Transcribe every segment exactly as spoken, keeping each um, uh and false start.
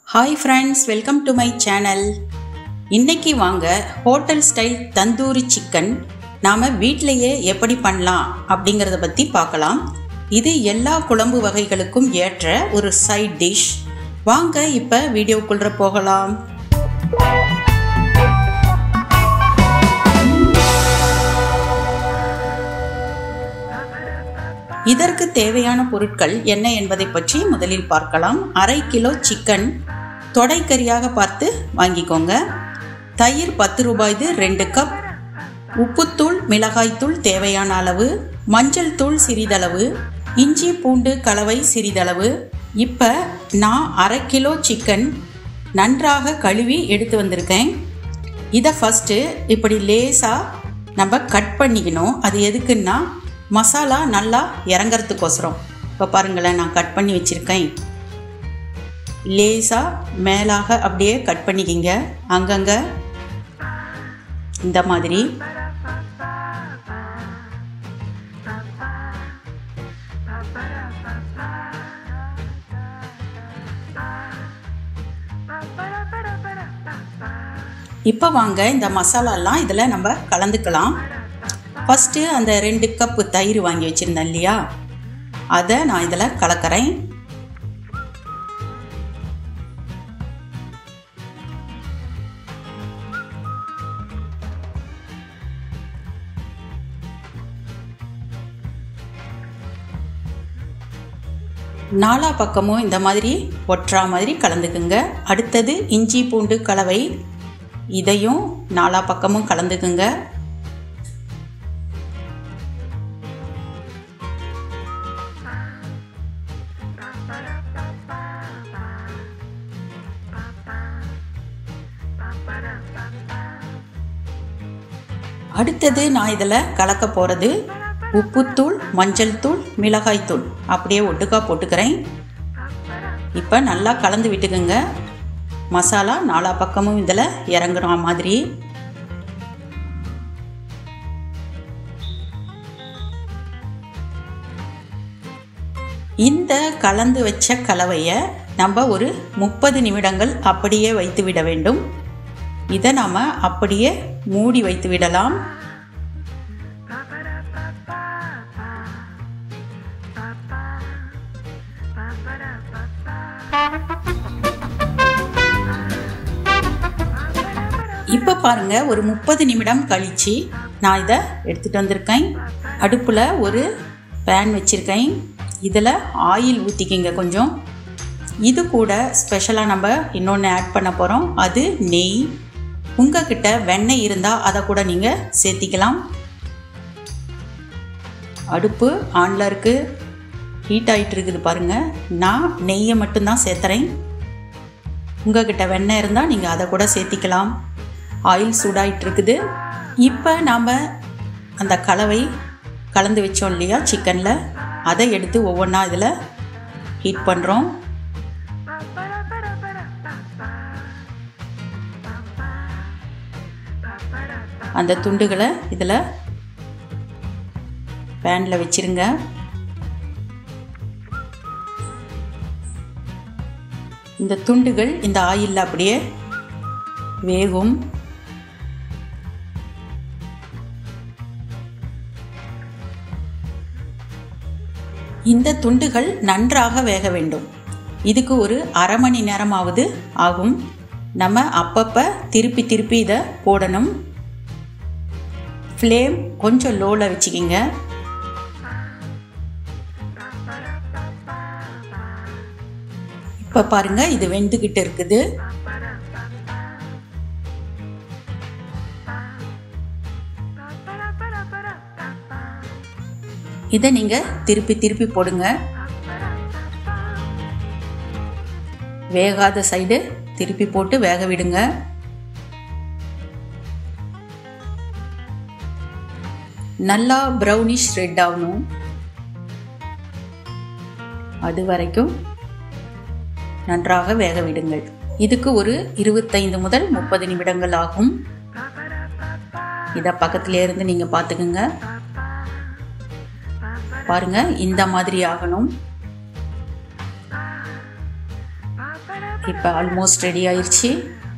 Hi friends, welcome to my channel. இன்னைக்கு வாங்க hotel style tandoori chicken நாம வீட்லயே எப்படி பண்ணலாம் அப்படிங்கறத பத்தி பார்க்கலாம். இது எல்லா குழம்பு வகைகளுக்கும் ஏற்ற ஒரு சைட் டிஷ். வாங்க இப்ப வீடியோக்குள்ள போகலாம். இதற்கு தேவையான பொருட்கள் என்ன என்பதை பற்றி முதலில் பார்க்கலாம். அரை கிலோ சிக்கன் தொடைக்கறியாக பார்த்து வாங்கிக்கோங்க. தயிர் பத்து ரூபாய்து ரெண்டு கப், உப்புத்தூள் மிளகாய்த்தூள் தேவையான அளவு, மஞ்சள் தூள் சிறிதளவு, இஞ்சி பூண்டு கலவை சிறிதளவு. இப்போ நான் அரை கிலோ சிக்கன் நன்றாக கழுவி எடுத்து வந்திருக்கேன். இதை ஃபஸ்ட்டு இப்படி லேசாக நம்ம கட் பண்ணிக்கணும். அது எதுக்குன்னா மசாலா நல்லா இறங்கிறதுக்கோசரம். இப்போ பாருங்களேன், நான் கட் பண்ணி வச்சுருக்கேன். லேசாக மேலாக அப்படியே கட் பண்ணிக்கிங்க. அங்கங்கே இந்த மாதிரி. இப்போ வாங்க இந்த மசாலாலாம் இதில் நம்ம கலந்துக்கலாம். ஃபஸ்ட்டு அந்த ரெண்டு கப்பு தயிர் வாங்கி வச்சுருந்தேன் இல்லையா, அதை நான் இதில் கலக்கிறேன். நாலா பக்கமும் இந்த மாதிரி ஒற்றா மாதிரி கலந்துக்குங்க. அடுத்தது இஞ்சி பூண்டு கலவை, இதையும் நாலா பக்கமும் கலந்துக்குங்க. அடுத்தது நான் இதில் கலக்க போகிறது உப்புத்தூள், மஞ்சள் தூள், மிளகாய் தூள் அப்படியே ஒட்டுக்கா போட்டுக்கிறேன். இப்போ நல்லா கலந்து விட்டுக்குங்க. மசாலா நாலா பக்கமும் இதில் இறங்குற மாதிரி. இந்த கலந்து வச்ச கலவையை நம்ம ஒரு முப்பது நிமிடங்கள் அப்படியே வைத்து விட வேண்டும். இதை நாம் அப்படியே மூடி வைத்து விடலாம். இப்போ பாருங்க, ஒரு முப்பது நிமிடம் கழிச்சு நான் இதை எடுத்துட்டு வந்திருக்கேன். அடுப்பில் ஒரு பேன் வச்சிருக்கேன். இதில் ஆயில் ஊற்றிக்கிங்க கொஞ்சம். இது கூட ஸ்பெஷலாக நம்ம இன்னொன்று ஆட் பண்ண போகிறோம். அது நெய். உங்ககிட்ட வெண்ணெய் இருந்தால் அதை கூட நீங்கள் சேர்த்திக்கலாம். அடுப்பு ஆனில் இருக்குது, ஹீட் ஆகிட்டு இருக்குது பாருங்கள். நான் நெய்யை மட்டும்தான் சேர்த்துறேன். உங்ககிட்ட வெண்ணெய் இருந்தால் நீங்கள் அதை கூட சேர்த்திக்கலாம். ஆயில் சூடாகிட்டு இருக்குது. இப்போ நாம் அந்த கலவை கலந்து வச்சோம் இல்லையா சிக்கனில், அதை எடுத்து ஒவ்வொன்றா இதில் ஹீட் பண்ணுறோம். அந்த துண்டுகளை இதில் பேனில் வச்சிருங்க. இந்த துண்டுகள் இந்த ஆயிலில் அப்படியே வேகும். இந்த துண்டுகள் நன்றாக வேக வேண்டும். இதுக்கு ஒரு அரை மணி நேரமாவது ஆகும். நம்ம அப்பப்போ திருப்பி திருப்பி இதை போடணும். ஃப்ளேம் கொஞ்சம் லோவில் வச்சுக்கிங்க. இப்போ பாருங்க, இது வெந்துக்கிட்டு இருக்குது. இதை நீங்கள் திருப்பி திருப்பி போடுங்க. வேகாத சைடு திருப்பி போட்டு வேக விடுங்க. நல்லா ப்ரௌனிஷ் ரெட் ஆகணும். அது வரைக்கும் நன்றாக வேக விடுங்கள். இதுக்கு ஒரு இருபத்தைந்து முதல் முப்பது நிமிடங்கள் ஆகும். இதை பக்கத்திலே இருந்து நீங்கள் பார்த்துக்குங்க. பாருங்க, இந்த மாதிரி ஆகணும். இப்போ ஆல்மோஸ்ட் ரெடி ஆயிடுச்சு.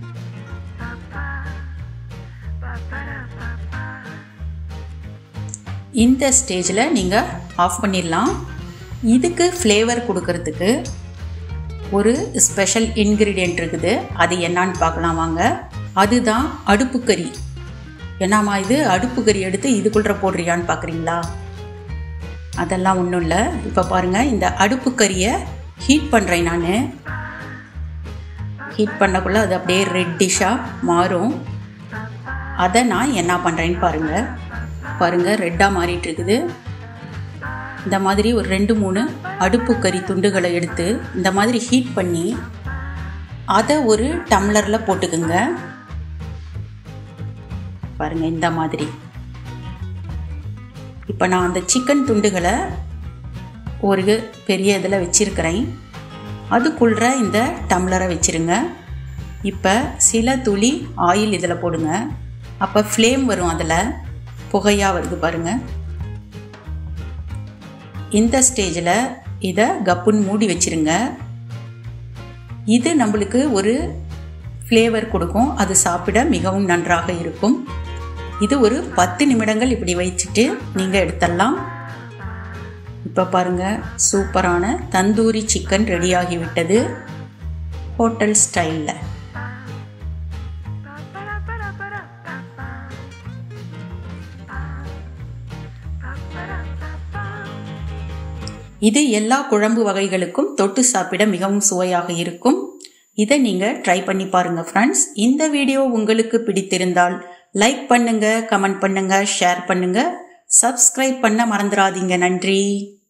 இந்த ஸ்டேஜில் நீங்கள் ஆஃப் பண்ணிடலாம். இதுக்கு ஃப்ளேவர் கொடுக்கறதுக்கு ஒரு ஸ்பெஷல் இன்க்ரீடியன்ட் இருக்குது. அது என்னான்னு பார்க்கலாம் வாங்க. அதுதான் அடுப்புக்கறி. என்னம்மா இது அடுப்புக்கறி எடுத்து இதுக்குள்ள போடுறியான்னு பார்க்குறீங்களா? அதெல்லாம் ஒன்றும் இல்லை. இப்போ பாருங்கள், இந்த அடுப்புக்கறியை ஹீட் பண்ணுறேன் நான். ஹீட் பண்ணக்குள்ளே அது அப்படியே ரெட்டிஷாக மாறும். அதை நான் என்ன பண்ணுறேன்னு பாருங்கள். பாருங்கள், ரெட்டாக மாறிட்டு இருக்குது. இந்த மாதிரி ஒரு ரெண்டு மூணு அடுப்புக்கறி துண்டுகளை எடுத்து இந்த மாதிரி ஹீட் பண்ணி அதை ஒரு டம்ளரில் போட்டுக்குங்க. பாருங்கள், இந்த மாதிரி. இப்போ நான் அந்த சிக்கன் துண்டுகளை ஒரு பெரிய இதில் வச்சிருக்கிறேன். அதுக்குள்ள இந்த டம்ளரை வச்சிருங்க. இப்போ சில துளி ஆயில் இதில் போடுங்க. அப்போ ஃப்ளேம் வரும், அதில் புகையாக வருது பாருங்கள். இந்த ஸ்டேஜில் இதை கப்புன்னு மூடி வச்சிருங்க. இது நம்மளுக்கு ஒரு ஃப்ளேவர் கொடுக்கும். அது சாப்பிட மிகவும் நன்றாக இருக்கும். இது ஒரு பத்து நிமிடங்கள் இப்படி வச்சுட்டு நீங்கள் எடுத்துடலாம். இப்போ பாருங்கள், சூப்பரான தந்தூரி சிக்கன் ரெடியாகிவிட்டது ஹோட்டல் ஸ்டைலில். இது எல்லா குழம்பு வகைகளுக்கும் தொட்டு சாப்பிட மிகவும் சுவையாக இருக்கும். இதை நீங்கள் ட்ரை பண்ணி பாருங்கள் ஃப்ரெண்ட்ஸ். இந்த வீடியோ உங்களுக்கு பிடித்திருந்தால் லைக் பண்ணுங்க, கமெண்ட் பண்ணுங்க, ஷேர் பண்ணுங்க, சப்ஸ்கிரைப் பண்ண மறந்துடாதீங்க. நன்றி.